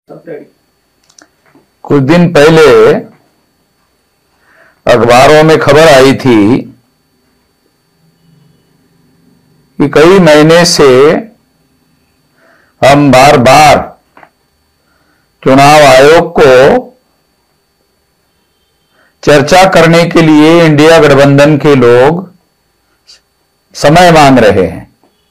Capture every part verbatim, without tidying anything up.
कुछ दिन पहले अखबारों में खबर आई थी कि कई महीने से हम बार बार चुनाव आयोग को चर्चा करने के लिए इंडिया गठबंधन के लोग समय मांग रहे हैं,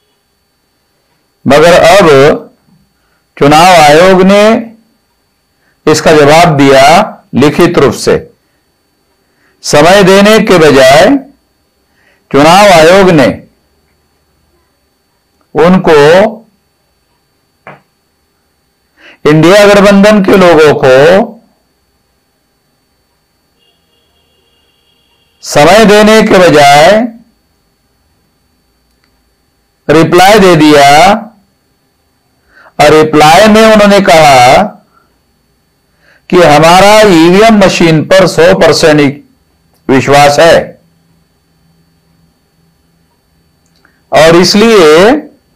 मगर अब चुनाव आयोग ने इसका जवाब दिया लिखित रूप से। समय देने के बजाय चुनाव आयोग ने उनको इंडिया गठबंधन के लोगों को समय देने के बजाय रिप्लाई दे दिया, और रिप्लाई में उन्होंने कहा कि हमारा ईवीएम मशीन पर सौ परसेंट विश्वास है और इसलिए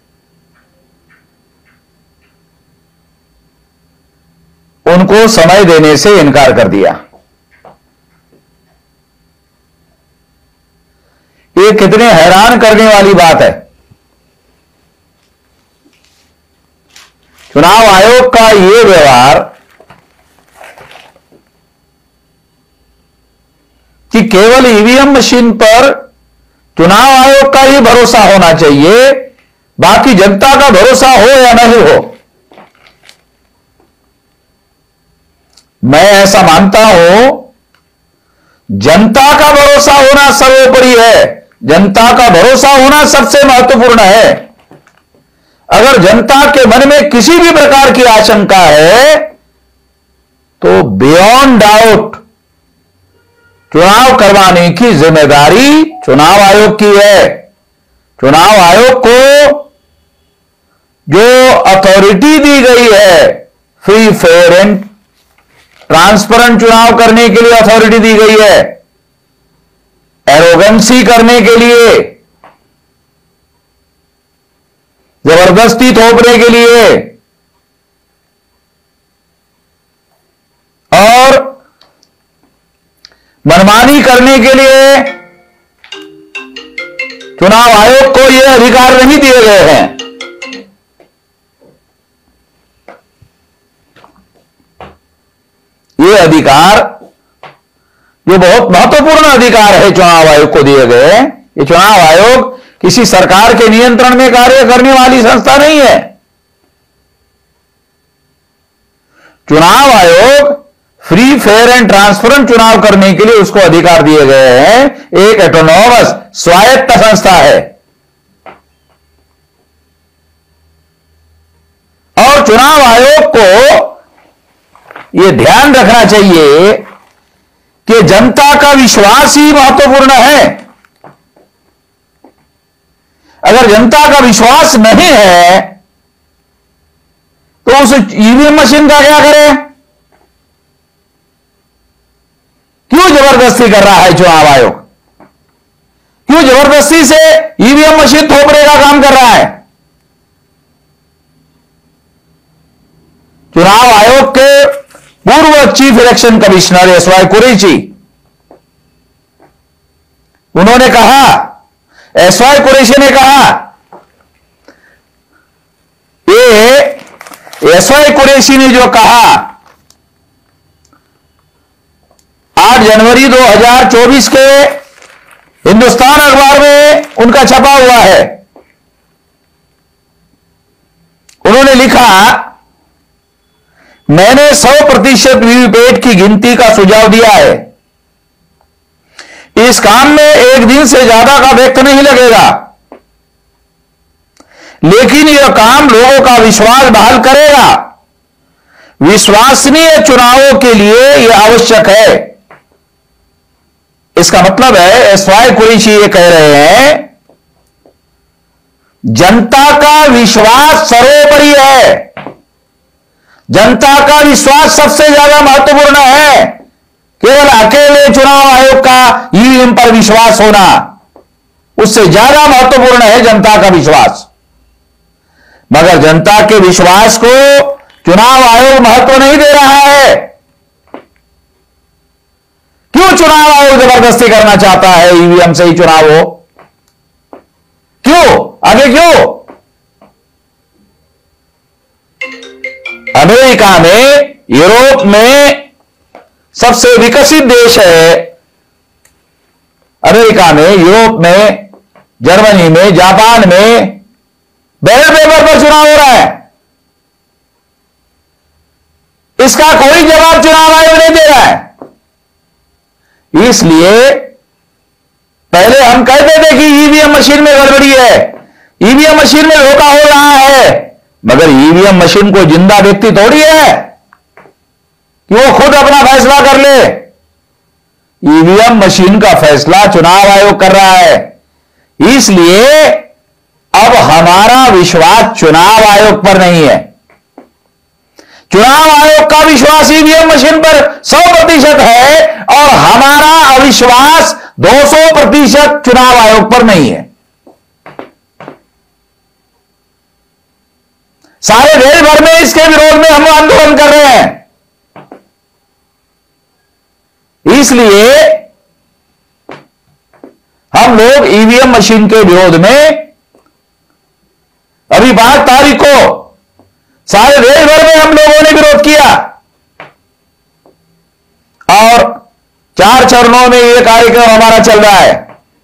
उनको समय देने से इनकार कर दिया। ये कितने हैरान करने वाली बात है। चुनाव आयोग का ये व्यवहार कि केवल ईवीएम मशीन पर चुनाव आयोग का ही भरोसा होना चाहिए, बाकी जनता का भरोसा हो या नहीं हो। मैं ऐसा मानता हूं, जनता का भरोसा होना सर्वोपरि है, जनता का भरोसा होना सबसे महत्वपूर्ण है। अगर जनता के मन में किसी भी प्रकार की आशंका है तो बियॉन्ड डाउट चुनाव करवाने की जिम्मेदारी चुनाव आयोग की है। चुनाव आयोग को जो अथॉरिटी दी गई है, फ्री फेयर एंड ट्रांसपेरेंट चुनाव करने के लिए अथॉरिटी दी गई है, एरोगेंसी करने के लिए, जबरदस्ती थोपने के लिए और मनमानी करने के लिए चुनाव आयोग को यह अधिकार नहीं दिए गए हैं। ये अधिकार जो बहुत महत्वपूर्ण अधिकार है चुनाव आयोग को दिए गए, ये चुनाव आयोग किसी सरकार के नियंत्रण में कार्य करने वाली संस्था नहीं है। चुनाव आयोग फ्री फेयर एंड ट्रांसपेरेंट चुनाव करने के लिए उसको अधिकार दिए गए हैं, एक ऑटोनोमस स्वायत्त संस्था है। और चुनाव आयोग को यह ध्यान रखना चाहिए कि जनता का विश्वास ही महत्वपूर्ण है। अगर जनता का विश्वास नहीं है तो उस ईवीएम मशीन का क्या करें? क्यों जबरदस्ती कर रहा है चुनाव आयोग? क्यों जबरदस्ती से ईवीएम मशीन थोपने का काम कर रहा है? चुनाव आयोग के पूर्व chief election commissioner S Y Quraishi, उन्होंने कहा, एस वाई कुरैशी ने कहा, ये एस वाई कुरैशी ने जो कहा आठ जनवरी दो हज़ार चौबीस के हिंदुस्तान अखबार में उनका छपा हुआ है। उन्होंने लिखा, मैंने सौ प्रतिशत वीवीपैट की गिनती का सुझाव दिया है। इस काम में एक दिन से ज्यादा का वक्त नहीं लगेगा, लेकिन यह काम लोगों का विश्वास बहाल करेगा। विश्वसनीय चुनावों के लिए यह आवश्यक है। इसका मतलब है, एस वाई कुरैशी ये कह रहे हैं, जनता का विश्वास सर्वोपरि है, जनता का विश्वास सबसे ज्यादा महत्वपूर्ण है। केवल अकेले चुनाव आयोग का ईवीएम पर विश्वास होना उससे ज्यादा महत्वपूर्ण है जनता का विश्वास। मगर जनता के विश्वास को चुनाव आयोग महत्व नहीं दे रहा है। क्यों चुनाव आयोग जबरदस्ती करना चाहता है ईवीएम से ही चुनाव हो? क्यों? आगे क्यों? अमेरिका में, यूरोप में सबसे विकसित देश है। अमेरिका में, यूरोप में, जर्मनी में, जापान में बैलेट पेपर पर चुनाव हो रहा है। इसका कोई जवाब चुनाव आयोग नहीं दे रहा है। इसलिए पहले हम कहते थे कि ईवीएम मशीन में गड़बड़ी है, ईवीएम मशीन में धोखा हो रहा है, मगर ईवीएम मशीन को जिंदा व्यक्ति थोड़ी है कि वो खुद अपना फैसला कर ले। ईवीएम मशीन का फैसला चुनाव आयोग कर रहा है। इसलिए अब हमारा विश्वास चुनाव आयोग पर नहीं है। चुनाव आयोग का विश्वास ईवीएम मशीन पर सौ प्रतिशत है और हमारा अविश्वास दो सौ प्रतिशत चुनाव आयोग पर नहीं है। सारे देश भर में इसके विरोध में हम आंदोलन कर रहे हैं। इसलिए हम लोग ईवीएम मशीन के विरोध में अभी पांच तारीख को सारे देश भर में हम लोगों ने विरोध किया और चार चरणों में यह कार्यक्रम हमारा चल रहा है।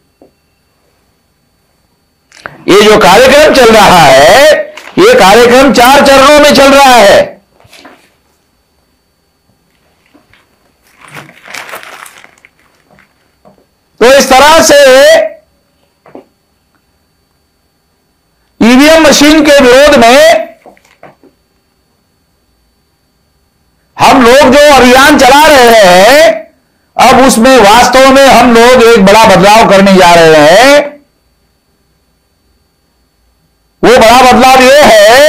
ये जो कार्यक्रम चल रहा है, ये कार्यक्रम चार चरणों में चल रहा है। तो इस तरह से ईवीएम मशीन के विरोध में हम लोग जो अभियान चला रहे हैं, अब उसमें वास्तव में हम लोग एक बड़ा बदलाव करने जा रहे हैं। वो बड़ा बदलाव यह है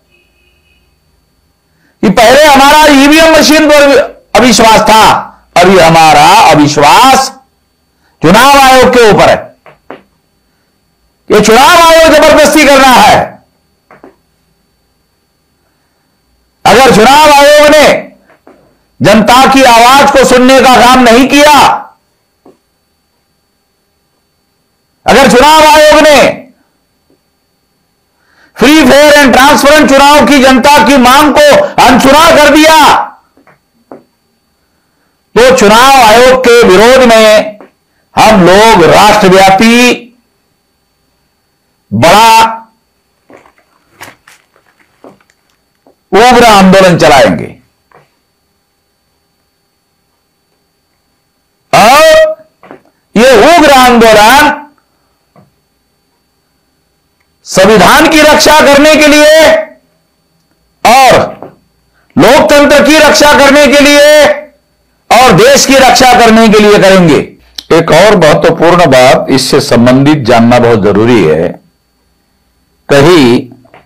कि पहले हमारा ईवीएम मशीन पर अविश्वास था, अभी हमारा अविश्वास चुनाव आयोग के ऊपर है। ये चुनाव आयोग जबरदस्ती कर रहा है। अगर चुनाव आयोग ने जनता की आवाज को सुनने का काम नहीं किया, अगर चुनाव आयोग ने फ्री फेयर एंड ट्रांसपेरेंट चुनाव की जनता की मांग को अनसुना कर दिया, तो चुनाव आयोग के विरोध में हम लोग राष्ट्रव्यापी बड़ा उग्र आंदोलन चलाएंगे। और यह उग्र आंदोलन संविधान की रक्षा करने के लिए और लोकतंत्र की रक्षा करने के लिए और देश की रक्षा करने के लिए करेंगे। एक और महत्वपूर्ण बात इससे संबंधित जानना बहुत जरूरी है। कहीं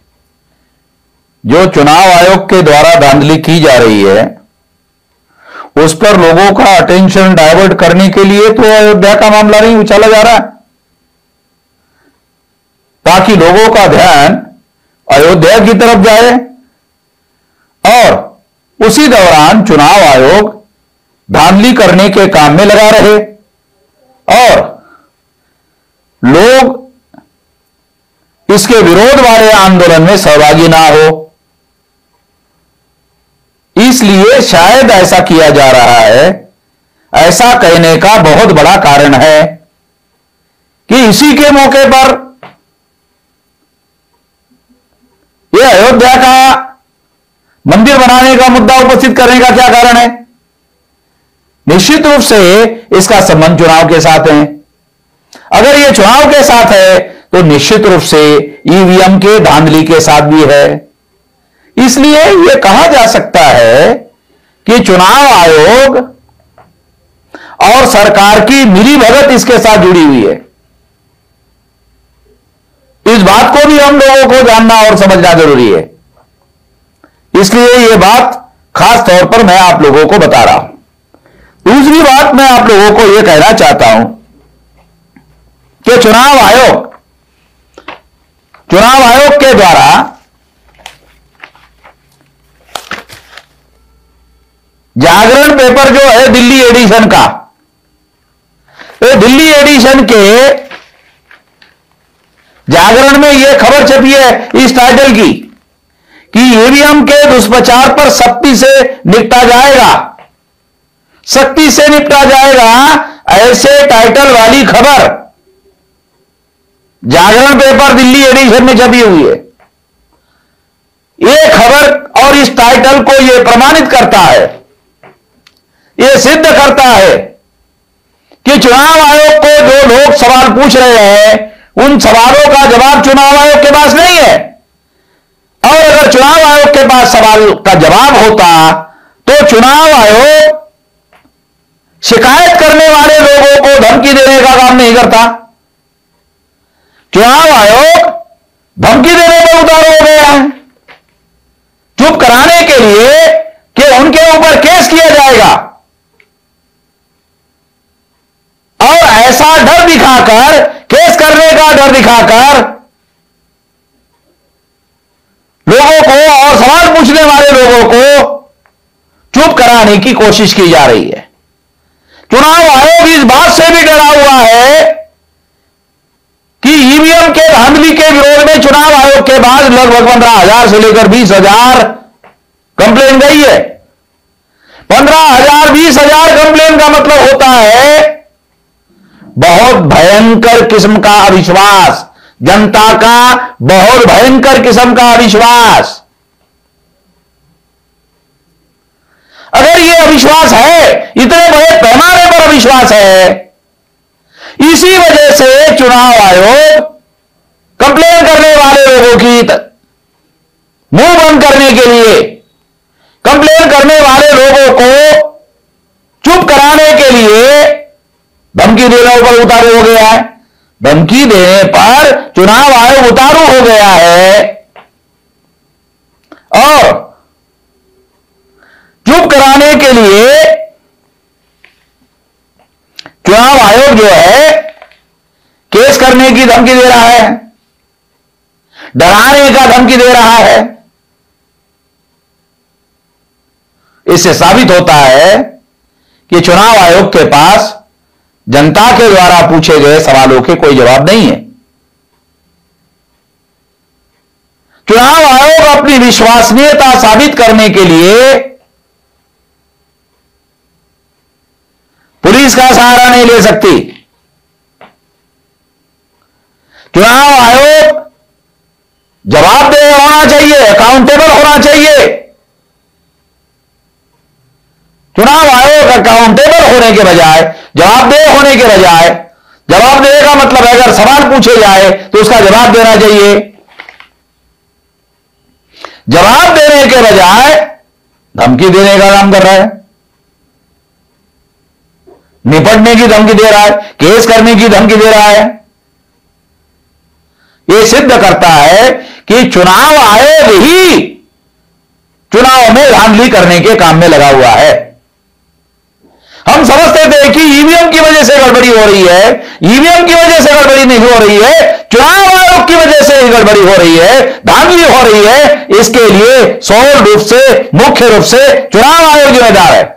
जो चुनाव आयोग के द्वारा धांधली की जा रही है, उस पर लोगों का अटेंशन डाइवर्ट करने के लिए तो अयोध्या का मामला नहीं उछाला जा रहा है, ताकि लोगों का ध्यान अयोध्या की तरफ जाए और उसी दौरान चुनाव आयोग धांधली करने के काम में लगा रहे और लोग इसके विरोध वाले आंदोलन में सहभागी ना हो। इसलिए शायद ऐसा किया जा रहा है। ऐसा कहने का बहुत बड़ा कारण है कि इसी के मौके पर यह अयोध्या का मंदिर बनाने का मुद्दा उपस्थित करने का क्या कारण है? निश्चित रूप से इसका संबंध चुनाव के साथ है। अगर यह चुनाव के साथ है तो निश्चित रूप से ईवीएम के धांधली के साथ भी है। इसलिए यह कहा जा सकता है कि चुनाव आयोग और सरकार की मिलीभगत इसके साथ जुड़ी हुई है। इस बात को भी हम लोगों को जानना और समझना जरूरी है। इसलिए यह बात खास तौर पर मैं आप लोगों को बता रहा हूं। दूसरी बात मैं आप लोगों को यह कहना चाहता हूं कि चुनाव आयोग चुनाव आयोग के द्वारा जागरण पेपर जो है दिल्ली एडिशन का, तो दिल्ली एडिशन के जागरण में यह खबर छपी है इस टाइटल की कि ईवीएम के दुष्प्रचार पर सख्ती से निपटा जाएगा, सख्ती से निपटा जाएगा, ऐसे टाइटल वाली खबर जागरण पेपर दिल्ली एडिशन में छपी हुई है। यह खबर और इस टाइटल को यह प्रमाणित करता है, यह सिद्ध करता है कि चुनाव आयोग को जो लोग सवाल पूछ रहे हैं उन सवालों का जवाब चुनाव आयोग के पास नहीं है, और अगर चुनाव आयोग के पास सवाल का जवाब होता तो चुनाव आयोग शिकायत करने वाले लोगों को धमकी देने का काम नहीं करता। चुनाव आयोग धमकी देने पर उतारू हो गया है, चुप कराने के लिए कि उनके ऊपर केस किया जाएगा, और ऐसा डर दिखाकर, केस करने का डर दिखाकर लोगों को और सवाल पूछने वाले लोगों को चुप कराने की कोशिश की जा रही है। चुनाव आयोग इस बात से भी डरा हुआ है कि ईवीएम के धांधली के विरोध में चुनाव आयोग के बाद लगभग पंद्रह हजार से लेकर बीस हजार कंप्लेन गई है। पंद्रह हजार बीस हजार कंप्लेन का मतलब होता है बहुत भयंकर किस्म का अविश्वास, जनता का बहुत भयंकर किस्म का अविश्वास। अगर यह अविश्वास है, इतने बड़े पैमाने पर अविश्वास है, इसी वजह से चुनाव आयोग कंप्लेन करने वाले लोगों की मुंह बंद करने के लिए, कंप्लेन करने वाले लोगों को चुप कराने के लिए धमकी देने पर उतारू हो गया है। धमकी देने पर चुनाव आयोग उतारू हो गया है, और चुप कराने के लिए चुनाव आयोग जो है केस करने की धमकी दे रहा है, डराने का धमकी दे रहा है। इससे साबित होता है कि चुनाव आयोग के पास जनता के द्वारा पूछे गए सवालों के कोई जवाब नहीं है। चुनाव आयोग अपनी विश्वसनीयता साबित करने के लिए पुलिस का सहारा नहीं ले सकती। चुनाव आयोग जवाबदेह होना चाहिए, अकाउंटेबल होना चाहिए। चुनाव आयोग अकाउंटेबल होने के बजाय, जवाबदेह होने के बजाय, जवाबदेह का मतलब है अगर सवाल पूछे जाए तो उसका जवाब देना चाहिए। जवाब देने के बजाय धमकी देने का काम कर रहा है, निपटने की धमकी दे रहा है, केस करने की धमकी दे रहा है। यह सिद्ध करता है कि चुनाव आयोग ही चुनाव में धांधली करने के काम में लगा हुआ है। हम समझते थे कि ईवीएम की वजह से गड़बड़ी हो रही है, ईवीएम की वजह से गड़बड़ी नहीं हो रही है, चुनाव आयोग की वजह से गड़बड़ी हो रही है, धांधली हो रही है। इसके लिए सौर रूप से, मुख्य रूप से चुनाव आयोग जिम्मेदार है।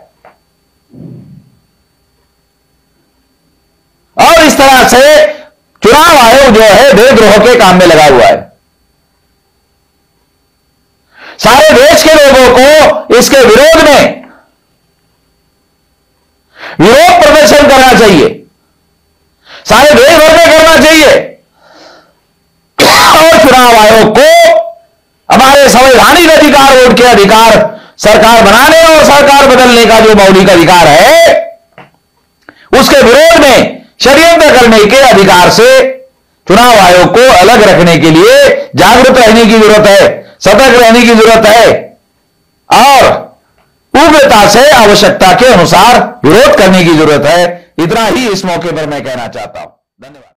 और इस तरह से चुनाव आयोग जो है देशद्रोह के काम में लगा हुआ है। सारे देश के लोगों को इसके विरोध में विरोध प्रदर्शन करना चाहिए, सारे देश भर में करना चाहिए, और चुनाव आयोग को हमारे संवैधानिक अधिकार, वोट के अधिकार, सरकार बनाने और सरकार बदलने का जो मौलिक अधिकार है, उसके विरोध में षड्यंत्र करने के अधिकार से चुनाव आयोग को अलग रखने के लिए जागरूक रहने की जरूरत है, सतर्क रहने की जरूरत है, और उग्रता से आवश्यकता के अनुसार विरोध करने की जरूरत है। इतना ही इस मौके पर मैं कहना चाहता हूं। धन्यवाद।